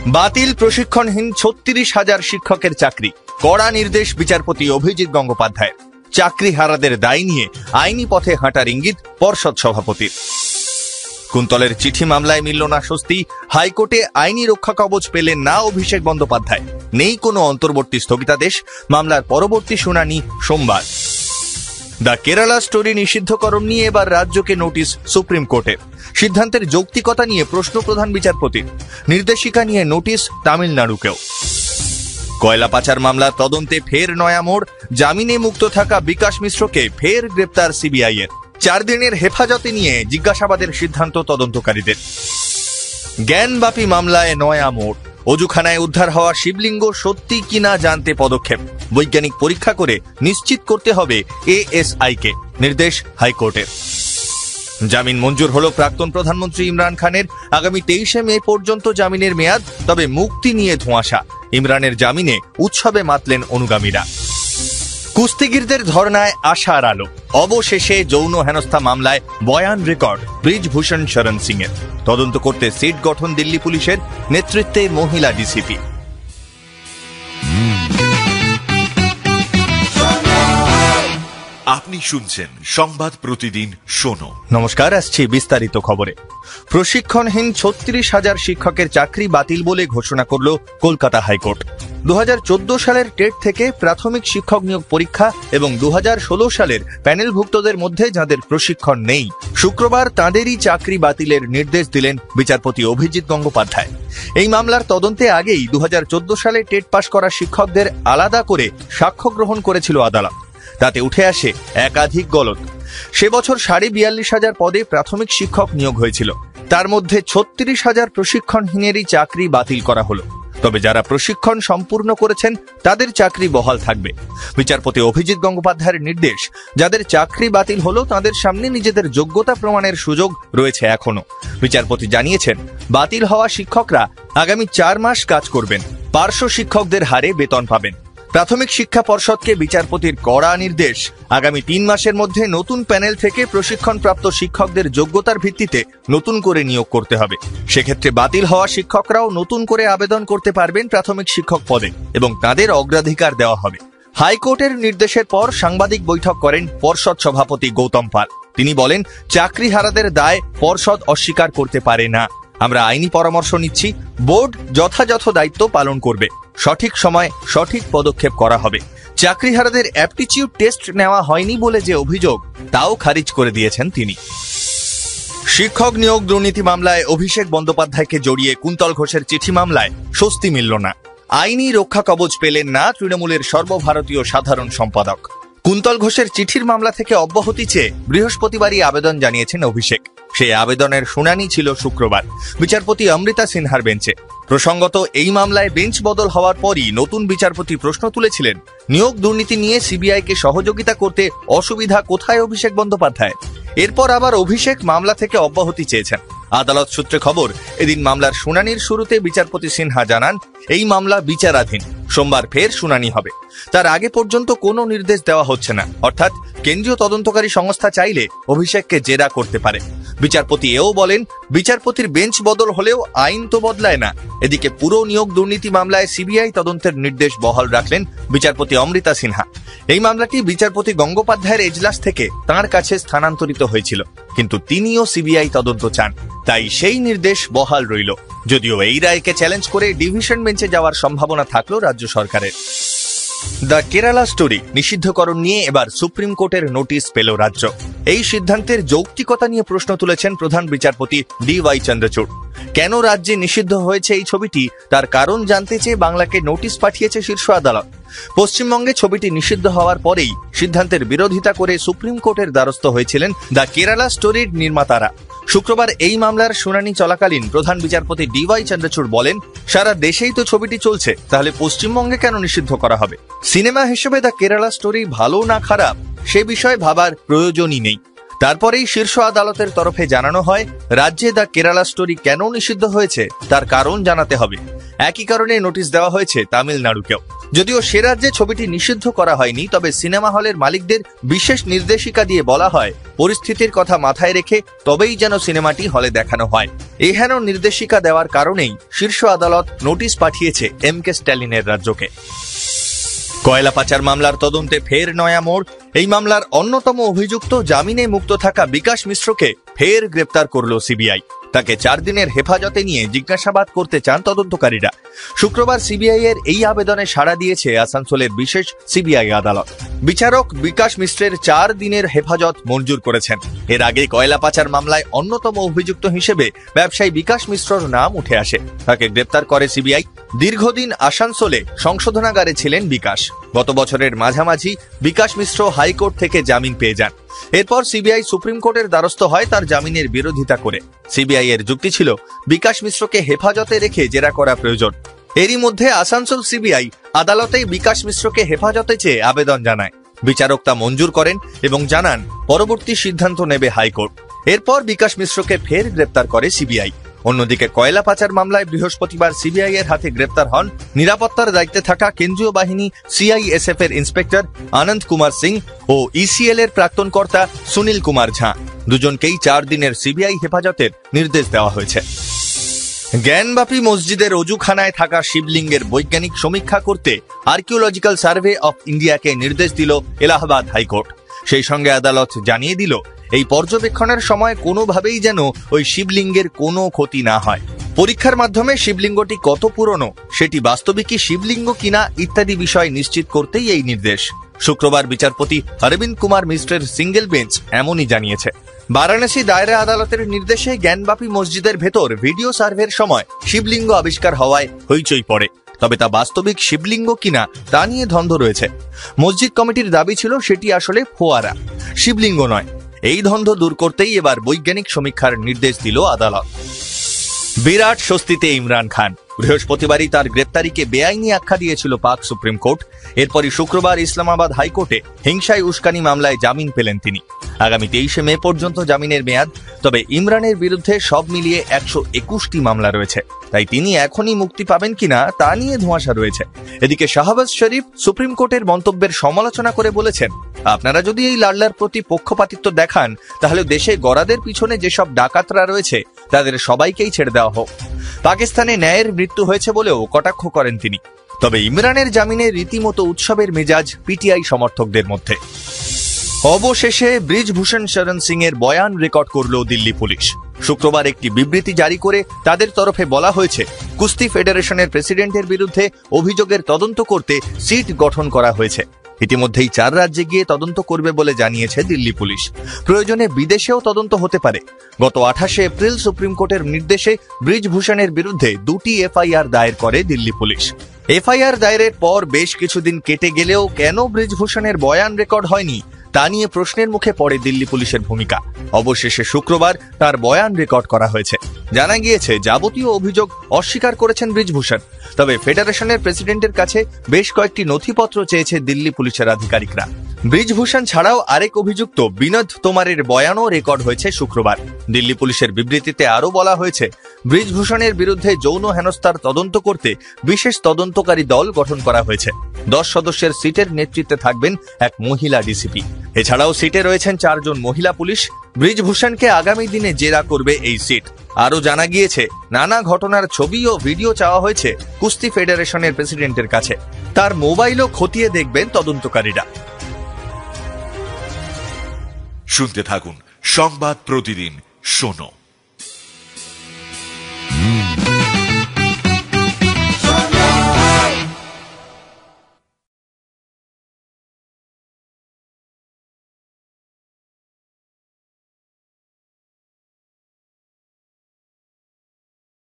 বাতিল প্রশিক্ষণহীন ৩৬,০০০ শিক্ষকের চাকরি, কড়া নির্দেশ বিচারপতি অভিজিৎ গঙ্গোপাধ্যায়ের। চাকরি হারাদের দায় নিয়ে আইনি পথে হাঁটার ইঙ্গিত পর্ষদ সভাপতির। কুন্তলের চিঠি মামলায় মিলল না স্বস্তি, হাইকোর্টে আইনি রক্ষা কবচ পেলেন না অভিষেক বন্দ্যোপাধ্যায়। নেই কোনো অন্তর্বর্তী স্থগিতাদেশ, মামলার পরবর্তী শুনানি সোমবার। দ্য কেরালা স্টোরি নিষিদ্ধকরণ নিয়ে এবার রাজ্যকে নোটিশ সুপ্রিম কোর্টের। সিদ্ধান্তের যৌক্তিকতা নিয়ে প্রশ্ন প্রধান বিচারপতির। নির্দেশিকা নিয়ে নোটিশ তামিলনাড়ুকেও। কয়লা পাচার মামলার তদন্তে ফের নয়া মোড়, জামিনে মুক্ত থাকা বিকাশ মিশ্রকে ফের গ্রেপ্তার সিবিআই এর। 4 দিনের হেফাজতে নিয়ে জিজ্ঞাসাবাদের সিদ্ধান্ত তদন্তকারীদের। জ্ঞানবাপী মামলায় নয়া মোড়, অজুখানায় উদ্ধার হওয়া শিবলিঙ্গ সত্যি কিনা জানতে পদক্ষেপ। বৈজ্ঞানিক পরীক্ষা করে নিশ্চিত করতে হবে এএসআইকে, নির্দেশ হাইকোর্টের। জামিন মঞ্জুর হলো প্রাক্তন প্রধানমন্ত্রী ইমরান খানের। আগামী 23শে মে পর্যন্ত জামিনের মেয়াদ, তবে মুক্তি নিয়ে ধোঁয়াশা। ইমরানের জামিনে উৎসবে মাতলেন অনুগামীরা। কুস্তিগিরদের ধর্নায় আশার আলো, অবশেষে যৌন হেনস্থা মামলায় বয়ান রেকর্ড ব্রিজভূষণ শরণ সিং এর। তদন্ত করতে সিট গঠন দিল্লি পুলিশের, নেতৃত্বে মহিলা ডিসিপি। আপনি শুনছেন সংবাদ প্রতিদিন শোনো। নমস্কার, আসছি বিস্তারিত খবরে। প্রশিক্ষণহীন ৩৬,০০০ শিক্ষকের চাকরি বাতিল বলে ঘোষণা করল কলকাতা হাইকোর্ট। 2014 সালের টেট থেকে প্রাথমিক শিক্ষক নিয়োগ পরীক্ষা এবং 2016 সালের প্যানেলভুক্তদের মধ্যে যাদের প্রশিক্ষণ নেই, শুক্রবার তাঁদেরই চাকরি বাতিলের নির্দেশ দিলেন বিচারপতি অভিজিৎ গঙ্গোপাধ্যায়। এই মামলার তদন্তে আগেই 2014 সালে টেট পাশ করা শিক্ষকদের আলাদা করে সাক্ষ্য গ্রহণ করেছিল আদালত। তাতে উঠে আসে একাধিক গলদ। সে বছর ৪২,৫০০ পদে প্রাথমিক শিক্ষক নিয়োগ হয়েছিল, তার মধ্যে ৩৬,০০০ প্রশিক্ষণহীনেরই চাকরি বাতিল করা হলো। তবে যারা প্রশিক্ষণ সম্পূর্ণ করেছেন তাদের চাকরি বহাল থাকবে। বিচারপতি অভিজিৎ গঙ্গোপাধ্যায়ের নির্দেশ, যাদের চাকরি বাতিল হলো তাদের সামনে নিজেদের যোগ্যতা প্রমাণের সুযোগ রয়েছে এখনো। বিচারপতি জানিয়েছেন, বাতিল হওয়া শিক্ষকরা আগামী 4 মাস কাজ করবেন, পার্শ্ব শিক্ষকদের হারে বেতন পাবেন। প্রাথমিক শিক্ষা পর্ষদকে বিচারপতির কড়া নির্দেশ, আগামী 3 মাসের মধ্যে নতুন প্যানেল থেকে প্রশিক্ষণপ্রাপ্ত শিক্ষকদের যোগ্যতার ভিত্তিতে নতুন করে নিয়োগ করতে হবে। সেক্ষেত্রে বাতিল হওয়া শিক্ষকরাও নতুন করে আবেদন করতে পারবেন প্রাথমিক শিক্ষক পদে এবং তাদের অগ্রাধিকার দেওয়া হবে। হাইকোর্টের নির্দেশের পর সাংবাদিক বৈঠক করেন পর্ষদ সভাপতি গৌতম পাল। তিনি বলেন, চাকরি হারাদের দায় পর্ষদ অস্বীকার করতে পারে না। আমরা আইনি পরামর্শ নিচ্ছি, বোর্ড যথাযথ দায়িত্ব পালন করবে, সঠিক সময় সঠিক পদক্ষেপ করা হবে। চাকরিহারাদের অ্যাপটিটিউড টেস্ট নেওয়া হয়নি বলে যে অভিযোগ, তাও খারিজ করে দিয়েছেন তিনি। শিক্ষক নিয়োগ দুর্নীতি মামলায় অভিষেক বন্দ্যোপাধ্যায়কে জড়িয়ে কুন্তল ঘোষের চিঠি মামলায় স্বস্তি মিলল না। আইনি রক্ষা কবচ পেলেন না তৃণমূলের সর্বভারতীয় সাধারণ সম্পাদক। কুন্তল ঘোষের চিঠির মামলা থেকে অব্যাহতি চেয়ে বৃহস্পতিবারই আবেদন জানিয়েছেন অভিষেক। সেই আবেদনের শুনানি ছিল শুক্রবার বিচারপতি অমৃতা সিনহার বেঞ্চে। প্রসঙ্গত, এই মামলায় বেঞ্চ বদল হওয়ার পরই নতুন বিচারপতি প্রশ্ন তুলেছিলেন, নিয়োগ দুর্নীতি নিয়ে সিবিআইকে সহযোগিতা করতে অসুবিধা কোথায় অভিষেক বন্দ্যোপাধ্যায়। এরপর আবার অভিষেক মামলা থেকে অব্যাহতি চেয়েছেন। আদালত সূত্রে খবর, এদিন মামলার শুনানির শুরুতে বিচারপতি সিনহা জানান, এই মামলা বিচারাধীন, সোমবার ফের শুনানি হবে। তার আগে পর্যন্ত কোনো নির্দেশ দেওয়া হচ্ছে না, অর্থাৎ কেন্দ্রীয় তদন্তকারী সংস্থা চাইলে অভিষেককে জেরা করতে পারে। বিচারপতি এও বলেন, বিচারপতির বেঞ্চ বদল হলেও আইন তো বদলায় না। এদিকে পুরো নিয়োগ দুর্নীতি মামলায় সিবিআই তদন্তের নির্দেশ বহাল রাখলেন বিচারপতি অমৃতা সিনহা। এই মামলাটি বিচারপতি গঙ্গোপাধ্যায়ের এজলাস থেকে তাঁর কাছে স্থানান্তরিত হয়েছিল, কিন্তু তিনিও সিবিআই তদন্ত চান, তাই সেই নির্দেশ বহাল রইল। যদিও এই রায়কে চ্যালেঞ্জ করে ডিভিশন বেঞ্চে যাওয়ার সম্ভাবনা থাকলো রাজ্য সরকারের। দ্য কেরালা স্টোরি নিষিদ্ধকরণ নিয়ে এবার সুপ্রিম কোর্টের নোটিশ পেল রাজ্য। এই সিদ্ধান্তের যৌক্তিকতা নিয়ে প্রশ্ন তুলেছেন প্রধান বিচারপতি DY চন্দ্রচূড়। কেন রাজ্যে নিষিদ্ধ হয়েছে এই ছবিটি, তার কারণ জানতে চেয়ে বাংলাকে নোটিশ পাঠিয়েছে শীর্ষ আদালত। পশ্চিমবঙ্গে ছবিটি নিষিদ্ধ হওয়ার পরেই সিদ্ধান্তের বিরোধিতা করে সুপ্রিম কোর্টের দ্বারস্থ হয়েছিলেন দ্য কেরালা স্টোরির নির্মাতারা। শুক্রবার এই মামলার শুনানি চলাকালীন প্রধান বিচারপতি DY চন্দ্রচূড় বলেন, সারা দেশেই তো ছবিটি চলছে, তাহলে পশ্চিমবঙ্গে কেন নিষিদ্ধ করা হবে? সিনেমা হিসেবে দ্য কেরালা স্টোরি ভালো না খারাপ সে বিষয়ে ভাবার প্রয়োজনই নেই। তারপরেই শীর্ষ আদালতের তরফে জানানো হয়, রাজ্যে দ্য কেরালা স্টোরি কেন নিষিদ্ধ হয়েছে তার কারণ জানাতে হবে। একই কারণে নোটিশ দেওয়া হয়েছে তামিলনাড়ুকেও। যদিও সে রাজ্যে ছবিটি নিষিদ্ধ করা হয়নি, তবে সিনেমা হলের মালিকদের বিশেষ নির্দেশিকা দিয়ে বলা হয় পরিস্থিতির কথা মাথায় রেখে তবেই যেন সিনেমাটি হলে দেখানো হয়। এই হেন নির্দেশিকা দেওয়ার কারণেই শীর্ষ আদালত নোটিশ পাঠিয়েছে এমকে স্ট্যালিনের রাজ্যকে। কয়লা পাচার মামলার তদন্তে ফের নয়া মোড়। এই মামলার অন্যতম অভিযুক্ত জামিনে মুক্ত থাকা বিকাশ মিশ্রকে ফের গ্রেপ্তার করল সিবিআই। তাকে 4 দিনের হেফাজতে নিয়ে জিজ্ঞাসাবাদ করতে চান তদন্তকারীরা। শুক্রবার সিবিআই এর এই আবেদনে সাড়া দিয়েছে আসানসোলের বিশেষ সিবিআই আদালত। বিচারক বিকাশ মিশ্রের 4 দিনের হেফাজত মঞ্জুর করেছেন। এর আগে কয়লা পাচার মামলায় অন্যতম অভিযুক্ত হিসেবে ব্যবসায়ী বিকাশ মিশ্রর নাম উঠে আসে। তাকে গ্রেপ্তার করে সিবিআই। দীর্ঘদিন আসানসোলে সংশোধনাগারে ছিলেন বিকাশ। গত বছরের মাঝামাঝি বিকাশ মিশ্র হাইকোর্ট থেকে জামিন পেয়ে যান। এরপর সিবিআই সুপ্রিম কোর্টের দ্বারস্থ হয় তার জামিনের বিরোধিতা করে। সিবিআই এর যুক্তি ছিল বিকাশ মিশ্রকে হেফাজতে রেখে জেরা করা প্রয়োজন। এরই মধ্যে আসানসোল সিবিআই আদালতেই বিকাশ মিশ্রকে হেফাজতে চেয়ে আবেদন জানায়। বিচারক তা মঞ্জুর করেন এবং জানান পরবর্তী সিদ্ধান্ত নেবে হাইকোর্ট। এরপর বিকাশ মিশ্রকে ফের গ্রেপ্তার করে সিবিআই। অন্যদিকে কয়লা পাচার মামলায় বৃহস্পতিবার সিবিআই এর হাতে গ্রেপ্তার হন নিরাপত্তার দায়িত্বে থাকা কেন্দ্রীয় বাহিনী সিআইএসএফ এর ইন্সপেক্টর আনন্দ কুমার সিং ও ইসিএল এর প্রাক্তন কর্তা সুনীল কুমার ঝা। দুজনকেই 4 দিনের সিবিআই হেফাজতের নির্দেশ দেওয়া হয়েছে। জ্ঞানবাপী মসজিদের অজুখানায় থাকা শিবলিঙ্গের বৈজ্ঞানিক সমীক্ষা করতে আর্কিওলজিক্যাল সার্ভে অফ ইন্ডিয়াকে নির্দেশ দিল এলাহাবাদ হাইকোর্ট। সেই সঙ্গে আদালত জানিয়ে দিল, এই পর্যবেক্ষণের সময় কোনোভাবেই যেন ওই শিবলিঙ্গের কোনো ক্ষতি না হয়। পরীক্ষার মাধ্যমে শিবলিঙ্গটি কত পুরনো, সেটি বাস্তবিকই শিবলিঙ্গ কিনা ইত্যাদি বিষয় নিশ্চিত করতেই এই নির্দেশ। শুক্রবার বিচারপতি অরবিন্দ কুমার মিশ্রের সিঙ্গেল বেঞ্চ এমনই জানিয়েছে। বারাণসী দায়রা আদালতের নির্দেশে জ্ঞানবাপী মসজিদের ভেতর ভিডিও সার্ভের সময় শিবলিঙ্গ আবিষ্কার হওয়ায় হইচই পড়ে। তবে তা বাস্তবিক শিবলিঙ্গ কিনা তা নিয়ে দ্বন্দ্ব রয়েছে। মসজিদ কমিটির দাবি ছিল সেটি আসলে ফোয়ারা, শিবলিঙ্গ নয়। এই দ্বন্দ্ব দূর করতেই এবার বৈজ্ঞানিক সমীক্ষার নির্দেশ দিল আদালত। বিরাট স্বস্তিতে ইমরান খান। বৃহস্পতিবারই তার গ্রেপ্তারিকে বেআইনি আখ্যা দিয়েছিল পাক সুপ্রিম কোর্ট। এরপরই শুক্রবার ইসলামাবাদ হাইকোর্টে হিংসায় উস্কানি মামলায় জামিন পেলেন তিনি। আগামী 23 মে পর্যন্ত জামিনের মেয়াদ। তবে ইমরানের বিরুদ্ধে সব মিলিয়ে 121টি মামলা রয়েছে, তাই তিনি এখনই মুক্তি পাবেন কিনা তা নিয়ে ধোঁয়াশা রয়েছে। এদিকে শাহবাজ শরীফ সুপ্রিম কোর্টের মন্তব্যের সমালোচনা করে বলেছেন, আপনারা যদি এই লাল্লার প্রতি পক্ষপাতিত্ব দেখান, তাহলে দেশে গরাদের পিছনে যেসব ডাকাতরা রয়েছে তাদের সবাইকেই ছেড়ে দেওয়া হোক। পাকিস্তানে ন্যায়ের মৃত্যু হয়েছে বলেও কটাক্ষ করেন তিনি। তবে ইমরানের জামিনে রীতিমতো উৎসবের মেজাজ পিটিআই সমর্থকদের মধ্যে। অবশেষে ব্রিজভূষণ শরণ সিং এর বয়ান রেকর্ড করল দিল্লি পুলিশ। শুক্রবার একটি বিবৃতি জারি করে তাদের তরফে বলা হয়েছে, কুস্তি ফেডারেশনের প্রেসিডেন্টের বিরুদ্ধে অভিযোগের তদন্ত করতে সিট গঠন করা হয়েছে। ইতিমধ্যেই 4 রাজ্যে গিয়ে তদন্ত করবে বলে জানিয়েছে দিল্লি পুলিশ। প্রয়োজনে বিদেশেও তদন্ত হতে পারে। গত 28 এপ্রিল সুপ্রিম কোর্টের নির্দেশে ব্রিজভূষণের বিরুদ্ধে 2টি এফআইআর দায়ের করে দিল্লি পুলিশ। এফআইআর দায়েরের পর বেশ কিছুদিন কেটে গেলেও কেন ব্রিজভূষণের বয়ান রেকর্ড হয়নি তা নিয়ে প্রশ্নের মুখে পড়ে দিল্লি পুলিশের ভূমিকা। অবশেষে শুক্রবার তার বয়ান রেকর্ড করা হয়েছে। জানা গিয়েছে, যাবতীয় অভিযোগ অস্বীকার করেছেন ব্রিজভূষণ। তবে ফেডারেশনের প্রেসিডেন্টের কাছে বেশ কয়েকটি নথিপত্র চেয়েছে দিল্লি পুলিশের আধিকারিকরা। ব্রিজভূষণ ছাড়াও আরেক অভিযুক্ত বিনোদ তোমারের বয়ানও রেকর্ড হয়েছে শুক্রবার। দিল্লি পুলিশের বিবৃতিতে আরও বলা হয়েছে, ব্রিজভূষণের বিরুদ্ধে যৌন হেনস্থার তদন্ত করতে বিশেষ তদন্তকারী দল গঠন করা হয়েছে। 10 সদস্যের সিটের নেতৃত্বে থাকবেন এক মহিলা ডিসিপি। এছাড়াও সিটে রয়েছেন 4 জন মহিলা পুলিশ। ব্রিজভূষণকে আগামী দিনে জেরা করবে এই সিট। আরও জানা গিয়েছে, নানা ঘটনার ছবি ও ভিডিও চাওয়া হয়েছে কুস্তি ফেডারেশনের প্রেসিডেন্টের কাছে। তার মোবাইলও খতিয়ে দেখবেন তদন্তকারীরা। শুনতে থাকুন সংবাদ প্রতিদিন শোনো।